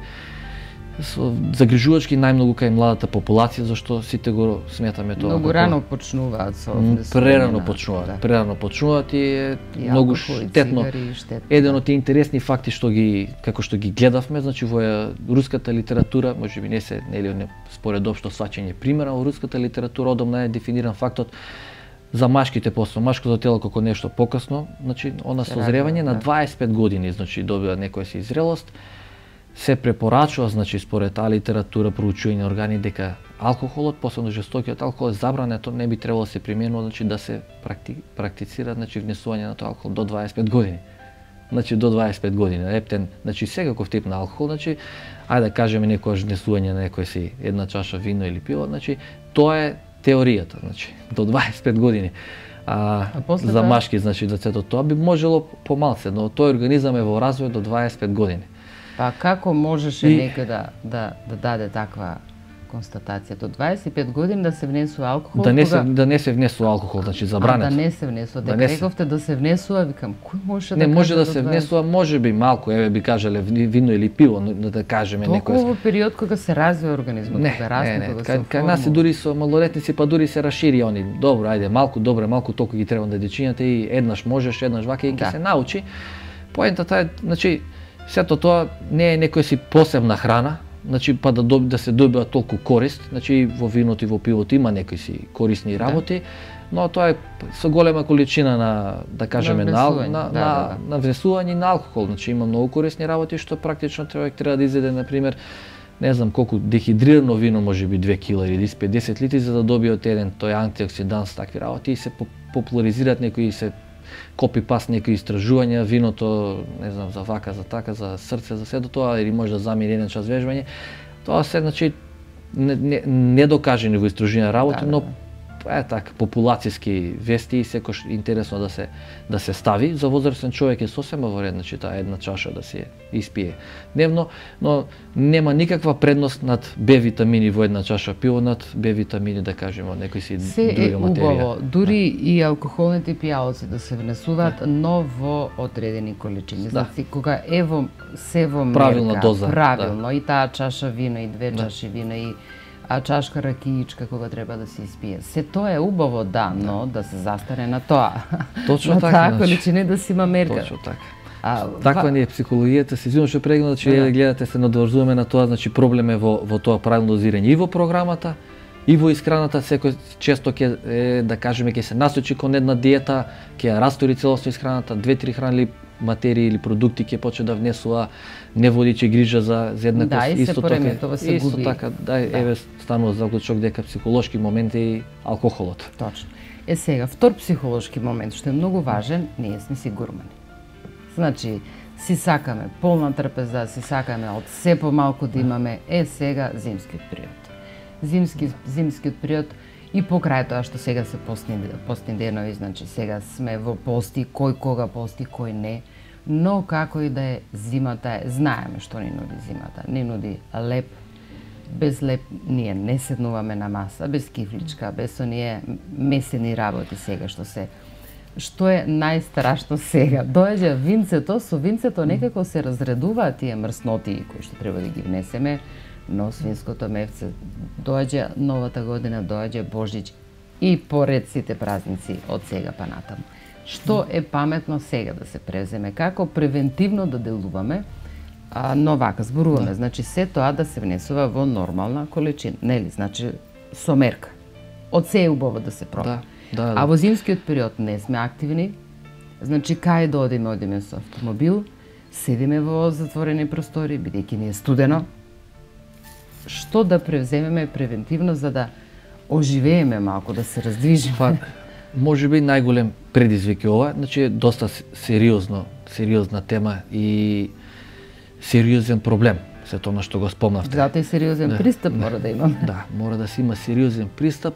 загрижувачки најмногу кај младата популација, зашто сите го сметаме тоа. Многу рано почнуваат со внесување. Прерано почнуваат, да. Прерано почнуваат и е и многу штетно. Штетно. Еден од тие интересни факти што ги како што ги гледавме, значи во руската литература, можеби не се нели не според општо сваќање примера, во руската литература одамна е дефиниран фактот за машките после машкото тело како нешто покасно, значи она созревање на дваесет и пет години, значи добива некоја си зрелост. Се препорачува, значи, според таа литература, проучување на органи, дека алкохолот, посебно жестокиот алкохол, е забранет, не би требало да се применува, значи, да се практи, практицира, значи, внесување на тој алкохол до дваесет и пет години. Значи, до дваесет и пет години. Ептен, значи, секаков тип на алкохол, значи, ајде да кажеме некојаш внесување на некој си една чаша вино или пиво, значи, тоа е теоријата, значи, до дваесет и пет години. А, а за машки, значи, за сето тоа би можело помалце, но тој организам е во развој до дваесет и пет години. Па како можеше и... некој да, да, да даде таква констатација? До дваесет и пет години да се внесува алкохол? Да не се, кога... да не се внесува алкохол, значи забрането. А, да не се внесува, дека да рековте се... да се внесува, викам, кој може не, да може да се дваесет... внесува, може би малку, еве би кажале вино или пиво, но да кажеме некој. Толку во период кога се развива организмот, не, кога расте, не, не, кога се се кај нас и дури со малолетници, па дури се расшири они. Добро, ајде, малку добре, малку толку ги треба да дечињата и еднаш можеш, еднаш вака и ќе да. Се научи. Поентата е, значи, сето тоа не е некоја си посебна храна, значи па да доб, да се добива толку корист, значи во виното и во пивото има некои си корисни работи, да. Но тоа е со голема количина на, да кажеме, на на, на, да, да, да. на внесување на алкохол, значи има многу корисни работи што практично човек треба да изеде, например, не знам колку дехидрирано вино, може би две кила или педесет литри за да добие од еден тој антиоксидант, такви работи, и се популаризираат некои, се копи-паст некои истражувања, виното, не знам, за вака, за така, за срце, за сето тоа, или може да замени еден час вежбање. Тоа се, значи, недокажени во истражувања работи, да, да, да. Но е така, популацијски вести и секош интересно да се да се стави. За возрастен човек е сосема во ред, значи таа една чаша да се испие дневно, но нема никаква предност над Б витамини во една чаша пиво над Б витамини, да кажеме, од некои си се друга материја. Се е убаво, дури да. И алкохолните пијалци да се внесуваат, да. Но во одредени количини. Да. Значи кога е во се во мерка, правилна доза, правилно, да. И таа чаша вино и две да. чаши вино и а чашка ракиичка кога треба да се испие. Се тоа е убаво, да, но да, да се застане на тоа. Точно на така. На таа количина да си има мерка. Точно така. А, таква не е психологијата, се извинувам што прегнав, значи да. Гледате се надврзуваме на тоа, значи проблем е во во тоа правилно дозирање и во програмата, и во исхраната. Секој често ќе е, да кажеме, ќе се насочи кон една диета, ќе ја растори целосно исхраната, две-три хранли материи или продукти ќе почне да внесува, не водичи грижа за, за еднаквост. Да, и се исто пореметува, се исто губи. така, да, да. Еве станува заклучок дека психолошки момент е и алкохолот. Точно. Е сега, втор психолошки момент што е многу важен, ние сме си гурмани. Значи, си сакаме полна трпеза, си сакаме од се помалку да имаме, е сега зимскиот период. Зимски, зимскиот период и покрај тоа што сега се постни, постни денови, значи сега сме во пости, кој кога пости, кој не, но како и да е зимата, знаеме што ни нуди зимата. Ни нуди леп, без леп ние не седнуваме на маса, без кифличка, без оние месени работи сега што се. Што е најстрашно сега? Доаѓа винцето, со винцето некако се разредуваат тие мрсноти кои што треба да ги внесеме, но свинското мевце доаѓа новата година, доаѓа Божич и поред сите празници од сега па натаму. Што е паметно сега да се преземе, како превентивно да делуваме, а, но вака зборуваме, да. Значи се тоа да се внесува во нормална количина, нели, значи со мерка. Од се е убаво да се проба. Да, да, да. А во зимскиот период не сме активни, значи кај да одиме, одиме со автомобил, седиме во затворени простори, бидејќи ни е студено. Што да превземеме превентивно за да оживееме малку, да се раздвижиме? Па, може би најголем предизвик е ова, значи е доста сериозно, сериозна тема и сериозен проблем, се тоа што го спомнавте. Затоа и сериозен да, пристап да, мора да имаме. Да, мора да се има сериозен пристап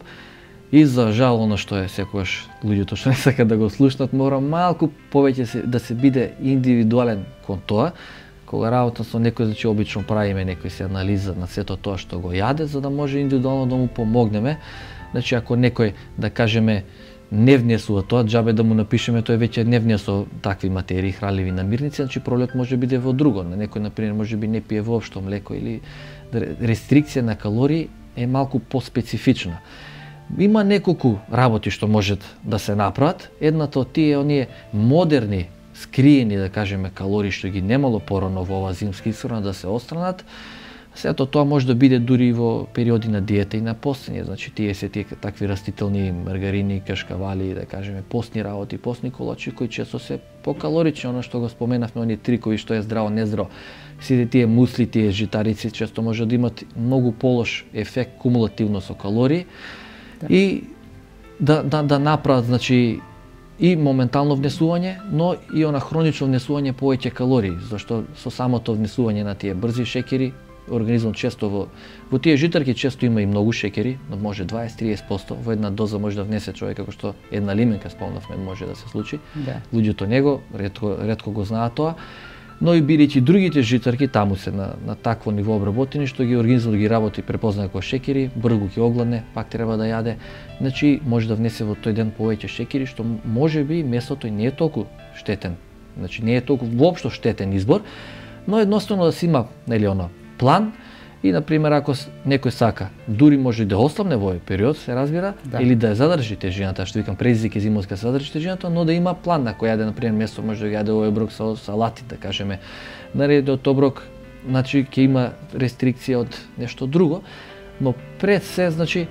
и за жал оно што е секогаш луѓето што не сакаат да го слушнат, мора малку повеќе се, да се биде индивидуален кон тоа. Кога работам со некој, значи обично правиме некој се анализа на сето тоа што го јаде, за да може индивидуално да му помогнеме. Значи ако некој, да кажеме, не внесува тоа, џабе да му напишеме, тој веќе не внесува такви материи, хранливи намирници, значи проблемот може биде во друго. На некој, например, може би не пие воопшто млеко или рестрикција на калории е малку поспецифична. Има неколку работи што можат да се направат. Едната од тие оние модерни скриени, да кажеме, калории што ги немало порано во ова зимска исхрана да се отстранат. Сето тоа може да биде дури во периоди на диета и на постење, значи тие се тие такви растителни маргарини, кашкавали, да кажеме, постни работи, постни колачи кои често се покалорични, оно што го споменавме, оние трикови што е здраво, нездраво. Сите тие мусли, тие житарици често може да имат многу полош ефект кумулативно со калории да. И да, да, да направат, значи, и моментално внесување, но и она хронично внесување повеќе калории, зашто со самото внесување на тие брзи шекери, организмот често во, во тие житарки често има и многу шекери, но може дваесет до триесет проценти во една доза може да внесе човек, како што една лименка спомнавме може да се случи. Да. Луѓето него ретко ретко го знаат тоа, но и бидејќи другите житарки таму се на, на такво ниво обработени што ги организмот ги работи препознае како шекери, брзо ќе огладне, пак треба да јаде. Значи може да внесе во тој ден повеќе шекери што може би месото и не е толку штетен. Значи не е толку воопшто штетен избор, но едноставно да се има, нели, она план и на пример ако некој сака, дури може да ослабне во овој период, се разбира, да. Или да ја задржи тежината, што викам предизвик е зимовска да задржи тежината, но да има план на кој јаде на пример место може да јаде овој оброк со салати, да кажеме, нареди од оброк значи ќе има рестрикција од нешто друго, но пред се, значи,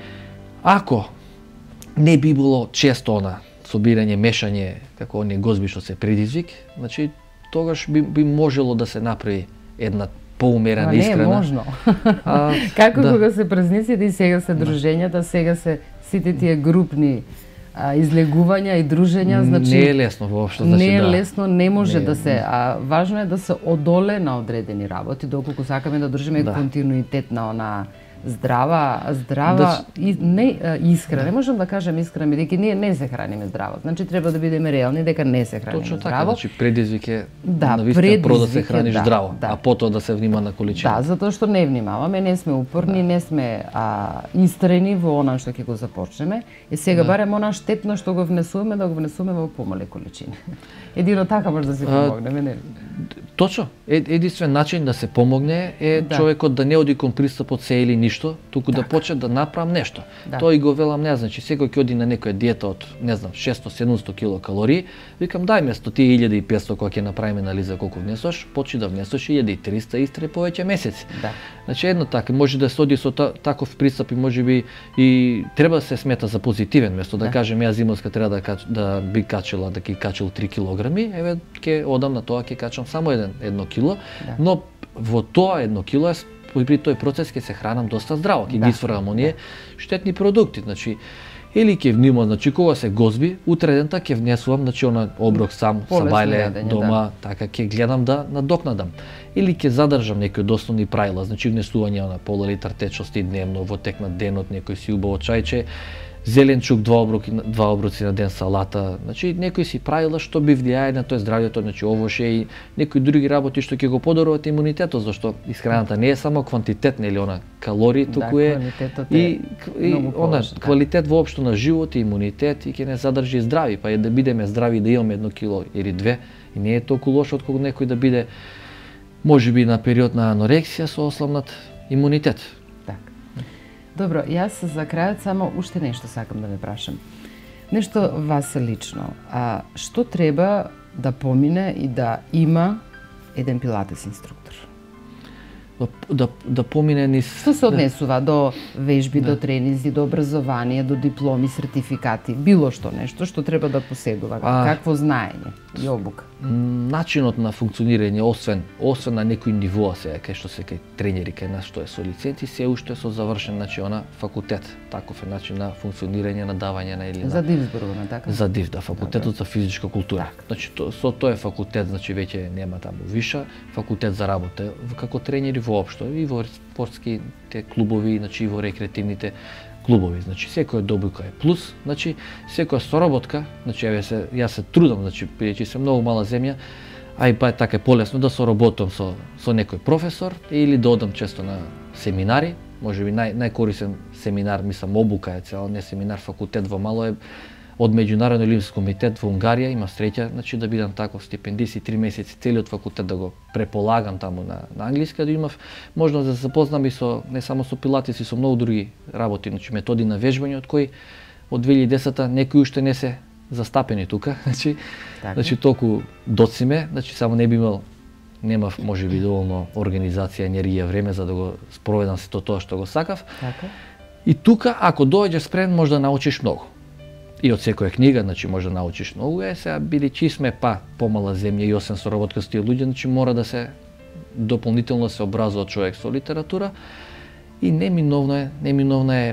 ако не би било често она собирање, мешање, како оние гозби што се предизвик, значи, тогаш би, би можело да се направи една поумерена, искрена. Не е можно. А, како да. Кога се празниците и сега се дружењата, сега се сите тие групни а, излегувања и дружења, значи не е лесно воопшто, значи не е да. лесно, не може не, да се, а важно е да се одоле на одредени работи, доколку сакаме да држиме да. континуитет на она здрава, здрава да, и не искрена. Не можам да кажам искрена, бидејќи ние не се храниме здраво. Значи треба да бидеме реални дека не се храниме Точно здраво. Точно така, значи предизвик е да, навистина про да се храниш да, здраво, да. а потоа да се внима на количина. Да, затоа што не внимаваме, не сме упорни, да. не сме а, истрени во она што ќе го започнеме. И сега да. барем она штетно што го внесуваме, да го внесуваме во помали количини. Едино така може да се помогнеме, не? Точно. Единствен начин да се помогне е да. човекот да не оди кон пристапот се или ништо, туку так. да почне да направам нешто. Да. Тоа и го велам не, значи секој ќе оди на некоја диета од, не знам, шесто седумсто килокалории, викам дај место ти илјада и петсто кога ќе направиме анализа колку внесош, почни да внесош илјада и триста истри повеќе месеци. Да. Значи едно така, може да се оди со та, таков пристап и можеби и треба да се смета за позитивен, место да, да кажем ја зимовска треба да кач, да би качила, да ќе качил три килограми, еве ќе одам на тоа ќе качам само еден едно кило, да. но во тоа едно кило е при тој процес ќе се хранам доста здраво, ќе да. ги свргам оние штетни продукти, значи или ќе внимам, значи кога се гозби, утредента ќе внесувам, значи она оброк сам, са бајле дома, да. така ќе гледам да надокнадам. Или ќе задржам некои од основни правила, значи внесување на пола литар течности дневно, во тек на денот, некој си убаво чајче, зеленчук, два оброци, два оброци на ден салата, значи некои си правила што би влијае на тоа здравјето, значи овоше и некои други работи што ќе го подобруваат имунитетот, зашто исхраната не е само квантитет, нели она калории, туку да, е и, и она да. квалитет воопшто на живот и имунитет и ќе не задржи здрави, па е да бидеме здрави да имаме едно кило или две и не е толку лошо отколку некој да биде можеби на период на анорексија со ослабнат имунитет. Добро, јас за крајот само уште нешто сакам да ве прашам. Нешто вас лично. А што треба да помине и да има еден пилатес инструктор? Да, да, да помине низ... Што се однесува до вежби, да. до тренинзи, до образование, до дипломи, сертификати, било што нешто што треба да поседува, а, какво знаење и обука? Начинот на функционирање, освен освен на некои нивоа сега кај што се кај тренери кај нас што е со лиценци, се уште со завршен, значи она факултет, таков е начин на функционирање, на давање на или на За ДИВ зборуваме, така? За ДИВ, да, факултетот за физичка култура. Так. Значи то, со тој факултет, значи веќе нема таму виша, факултет за работа како тренери воопшто и во спортските клубови, значи и во рекреативните клубови, значи секоја добука е плюс, значи секоја соработка, значи еве се јас се трудам, значи бидејќи се многу мала земја, а и па е така е полесно да соработам со со некој професор или да одам често на семинари, можеби нај најкорисен семинар, мислам обука е цел, не семинар, факултет во мало е од Меѓународен олимписки комитет во Унгарија, има среќа, значи да бидам таков стипендист и три месеци целиот факултет да го преполагам таму на на англиски, да имав можност да се запознам и со не само со пилатес и со многу други работи, значи методи на вежбање од кои од две илјади и десета некои уште не се застапени тука, значи така. Значи толку доциме, значи само не би имал немав можеби доволно организација, енергија, време за да го спроведам сето тоа што го сакав. Така. И тука ако доаѓаш спремен може да научиш многу. И од секоја книга, значи може да научиш многу, е сега бидејќи сме па помала земја и освен соработка со тие луѓе, значи мора да се дополнително се образува човек со литература и неминовно е, неминовно е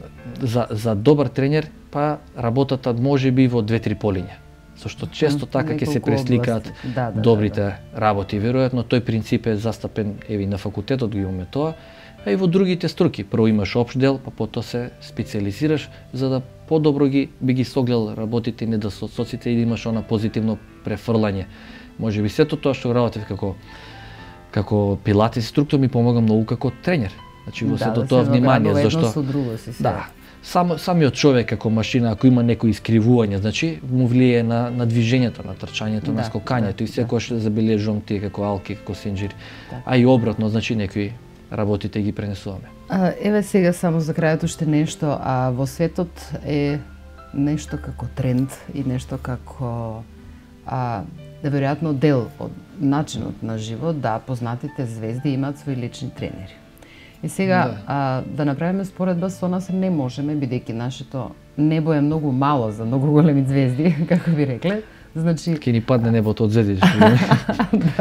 за за добар тренер, па работата можеби во две-три полиња. Зашто често така ќе се пресликаат да, да, добрите да, да. работи, веројатно тој принцип е застапен еви на факултетот го имаме тоа, а и во другите струки. Прво имаш општ дел, па потоа се специализираш за да подобро ги би ги согледал работите и недостатоците и да имаш она позитивно префрлање. Можеби сето тоа што работев како како пилатес инструктор ми помага многу како тренер. Значи во сето да, тоа внимание, зашто со друго си се. Да. Само самиот човек како машина, ако има некои искривување, значи му влијае на на движењето, на трчањето, да, на скокањето да, и секогаш да. забележувам тие како Алки, како Синџир. Да. А и обратно, значи некои работите ги пренесуваме. А, еве сега само за крајот уште нешто, а во светот е нешто како тренд и нешто како а да веројатно дел од начинот на живот да познатите звезди имаат свои лични тренери. И сега да, а, да направиме споредба со нас не можеме, бидејќи нашето небо е многу мало за многу големи звезди, како би рекле. Значи ќе ни падне небото од звезди. Да.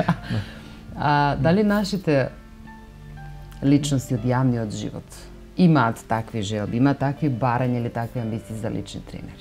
А, дали нашите личности од јавниот живот имаат такви желби, имаат такви барања или такви амбиции за лични тренери?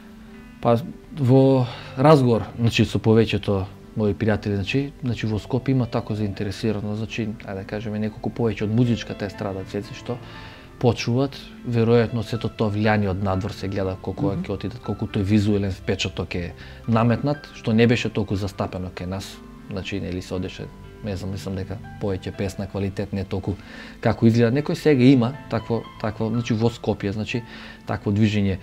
Па во разговор, значи со повеќето мои пријатели, значи, значи во Скопје има тако заинтересирано, значи, ајде да кажеме неколку повеќе од музичката естрада цеци што почуваат, веројатно сето тоа влијание од надвор се гледа колку ќе mm -hmm. отидат, колку тој визуелен впечаток е наметнат, што не беше толку застапено кај нас, значи нели се одеше, не знам, мислам дека повеќе песна квалитет не толку како изгледа. Некој сега има такво такво, значи во Скопје, значи такво движење.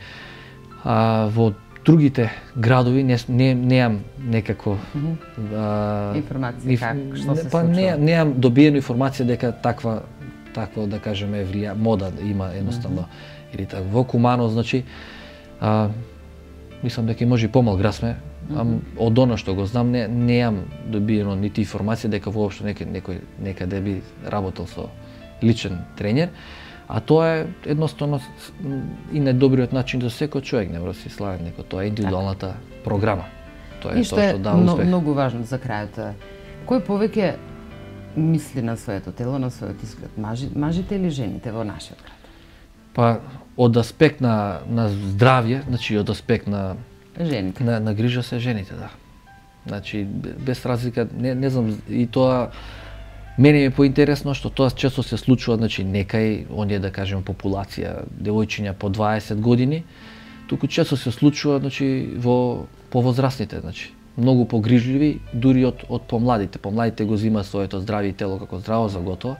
А во другите градови не не неам некако mm -hmm. а, информација инф... как што се па случува. не неам добиено информација дека таква таква да кажеме влија мода има едноставно mm -hmm. или така во Кумано, значи а, мислам дека може и помал град сме, mm -hmm. а од она што го знам не неам добиено нити информација дека воопшто некој некој некаде би работел со личен тренер. А тоа е едноставно и најдобриот начин за секој човек, не мора да си слага некој, тоа е индивидуалната так. програма. Тоа е и што тоа е што дава успех. Многу важно за крајот. Кој повеќе мисли на своето тело, на својот изглед, мажи, мажите или жените во нашиот град? Па од аспект на на здравје, значи од аспект на жените. На, на грижа се жените, да. Значи без разлика, не не знам и тоа мене ми е поинтересно што тоа често се случува, значи некај оние да кажеме популација девојчиња по дваесет години, туку често се случува значи во повозрастните, значи многу погрижливи дури од од помладите. Помладите го зема своето здравје и тело како здраво за готово.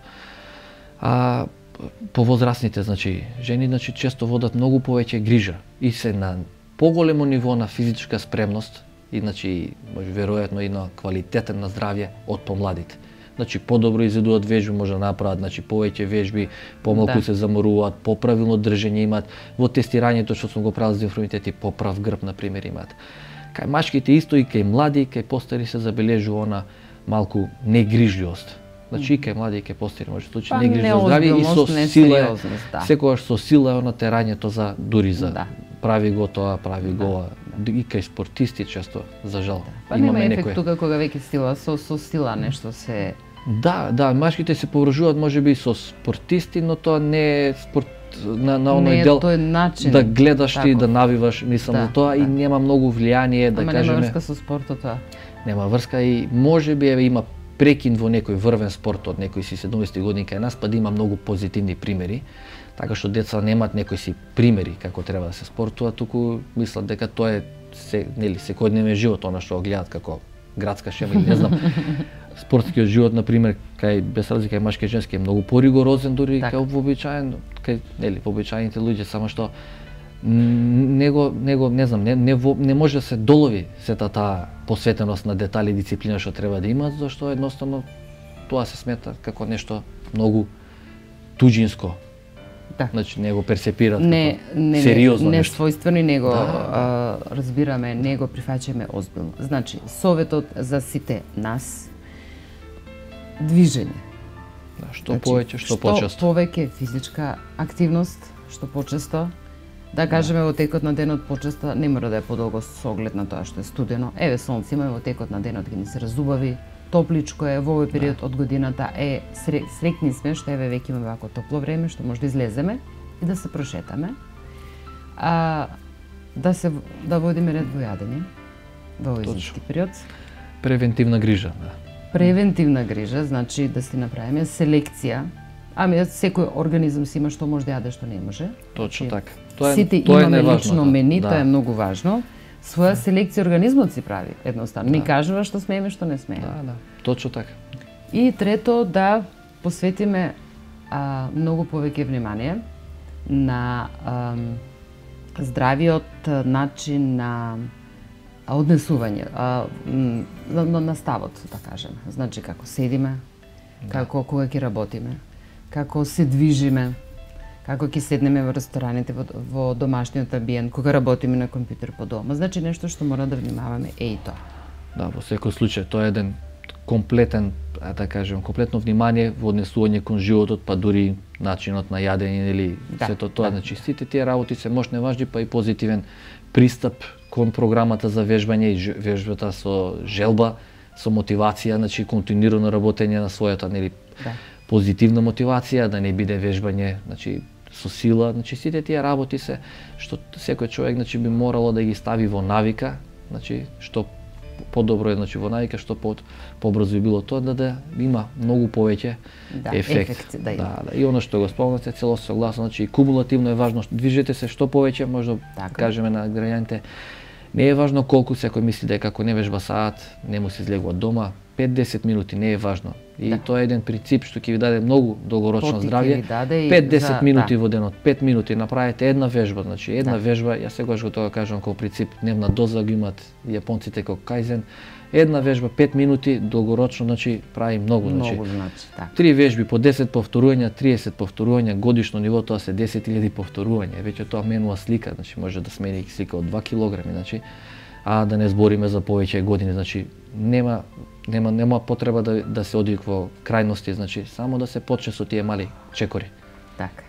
А повозрастните, значи жени, значи често водат многу повеќе грижа и се на поголемо ниво на физичка спремност и значи може веројатно и на квалитетен на здравје од помладите. Значи подобро изедуваат вежби, може да направат, значи повеќе вежби, помалку да. се заморуваат, поправилно држење имаат. Во тестирањето што сум го правил за информитети, поправ грб на пример имаат. Кај машките исто и кај млади, кај постари се забележува она малку негрижливост. Значи и кај млади и кај постари може случај па, негрижливост здрави и со сила, да. секогаш со сила е на терањето за дури за да. прави го тоа, прави да. го да. и кај спортисти често за жал. Да. Па нема ефект некој... тука кога веќе сила со со сила нешто се. Да, да, машките се повржуваат можеби со спортисти, но тоа не е спорт на на оној дел тој начин да гледаш ти, да навиваш, мислам да, за тоа да. и нема многу влијание да Ама кажеме. Нема врска со спортот тоа. Нема врска и можеби еве има прекин во некој врвен спорт од некои си седумдесети години кај нас, па да има многу позитивни примери, така што деца немаат некои си примери како треба да се спортува, туку мислат дека тоа е се нели секојдневен живот, она што го гледаат како градска шема или не знам. Спортскиот живот на пример кај без разлика кај машки и женски е многу поригорозен дури так. кај вообичаен, кај нели вообичаените луѓе, само што него него не знам, не не, не може да се долови сета таа посветеност на детали и дисциплина што треба да имаат, зашто едноставно тоа се смета како нешто многу туџинско. Да. Значи не го перцепираат не, како не, сериозно не, нешто. Не својствено и него да. а, разбираме, не го прифаќаме озбилно. Значи, советот за сите нас движење. Да, што значи, повеќе, што, што почесто. Што повеќе физичка активност, што почесто. Да кажеме во текот на денот почесто не мора да е подолго со оглед на тоа што е студено. Еве сонце има во текот на денот ги ни се разубави, топличко е во овој период да. од годината е среќни сме што еве веќе имаме вако топло време што може да излеземе и да се прошетаме. А да се да водиме ред во јадење во овој зимски период. Превентивна грижа, да. Превентивна грижа, значи да си направиме селекција. Ами секој организам си има што може да јаде, што не може. Точно така. Тоа е, сите тоа имаме е лично мени, да. тоа е многу важно. Своја селекција организмот си прави, едноставно. Да. Ни кажува што смееме, што не смееме. Да, да. Точно така. И трето, да посветиме а, многу повеќе внимание на а, здравиот начин на однесување, а, на, на, на ставот, да кажеме. Значи како седиме, да. како кога ќе работиме, како се движиме, како ќе седнеме во рестораните, во, во домашниот амбиент, кога работиме на компјутер по дома. Значи нешто што мора да внимаваме е и тоа. Да, во секој случај тоа е еден комплетен, а да кажем, комплетно внимание во однесување кон животот, па дури начинот на јадење или Да, сето тоа, да. значи сите тие работи се можни важни, па и позитивен пристап кон програмата за вежбање и ж- вежбата со желба, со мотивација, значи континуирано работење на својата, нели, Да. позитивна мотивација, да не биде вежбање, значи со сила, значи сите тие работи се што секој човек, значи, би морало да ги стави во навика, значи што подобро е, значи во навика, што по побрзо би било тоа, да, да има многу повеќе Да, ефект. ефект, да има. да, да, и она што го спомнате, цело согласно, значи и кумулативно е важно, движете се што повеќе, може да Така. кажеме на граѓаните, не е важно колку, секој мисли дека ако не вежба саат, не му се излегува дома, пет до десет минути не е важно. И Да. тоа е еден принцип што ќе ви даде многу долгорочно Потик ќе здравје. ви даде и пет до десет за- минути да. во денот, пет минути направете една вежба, значи една Да. вежба, јас секогаш го тоа кажам како принцип, дневна доза го имат јапонците како кајзен. Една вежба пет минути долгорочно, значи прави многу, значи. Многу значи, така. Три вежби по десет повторувања, триесет повторувања, годишно ниво тоа се десет илјади повторувања. Веќе тоа менува слика, значи може да смени слика од два килограми, значи, а да не збориме за повеќе години, значи нема нема нема потреба да да се оди во крајности, значи само да се почне со тие мали чекори. Така.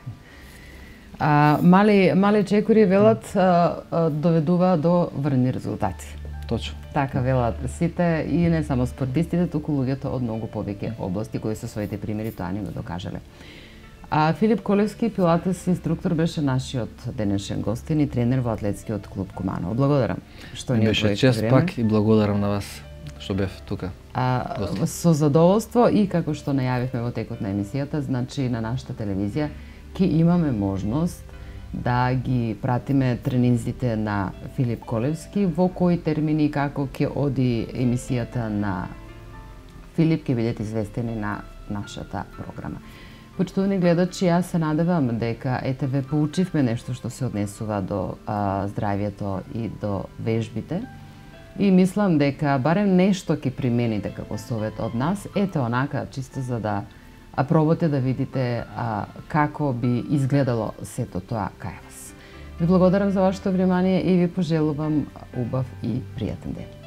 А, мали, мали чекори велат а, а, доведува до врни резултати. Точно. Така велат сите и не само спортистите, туку луѓето од многу повеќе области кои со своите примери тоа ни го докажале. А Филип Колевски, пилатес инструктор, беше нашиот денешен гостин и тренер во атлетскиот клуб Куманово. Благодарам што ни Беше одвоивте чест време. пак и благодарам на вас што бев тука. А, Гостин. со задоволство и како што најавивме во текот на емисијата, значи на нашата телевизија ќе имаме можност да ги пратиме тренинзите на Филип Колевски, во кои термини и како ќе оди емисијата на Филип ќе бидете известени на нашата програма. Почитувани гледачи, јас се надевам дека Е Те Ве поучивме нешто што се однесува до а, здравјето и до вежбите. И мислам дека барем нешто ќе примените како совет од нас, ете онака, чисто за да а пробате да видите а, како би изгледало сето тоа кај вас. Ви благодарам за вашето внимание и ви пожелувам убав и пријатен ден.